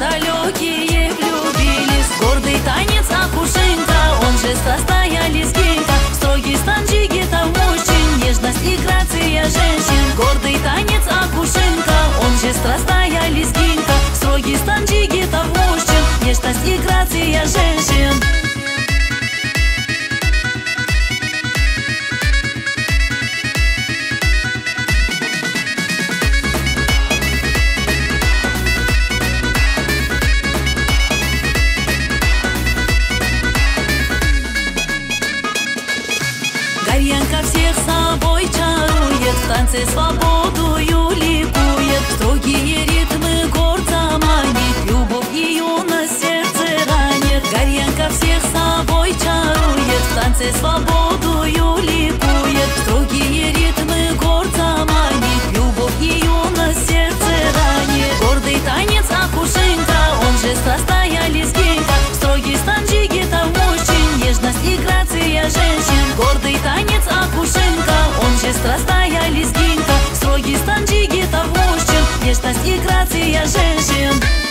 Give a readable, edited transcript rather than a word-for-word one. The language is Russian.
далекие влюбились. Гордый танец акушенька, он же страстная лезгинка. Строгий стан джигитов мужчин, нежность и грация женщин. Гордый танец акушенька, он же страстная лезгинка. Строгий стан джигитов мужчин, нежность и грация женщин. Горьянка всех собой чарует, в танце свободою ликует. Строгие ритмы горца манит, любовь и юность сердце ранит. Горьянка всех собой чарует, в танце свободою ликует. Строгие ритмы горца манит, любовь и юность сердце ранит. Гордый танец акушенька, он же страстная лезгинка. Строгий стан джигитов мужчин, нежность и грация женщин. Гордый танец акушенька, он же страстная лезгинка. Строгий стан джигитов мужчин, нежность и грация женщин.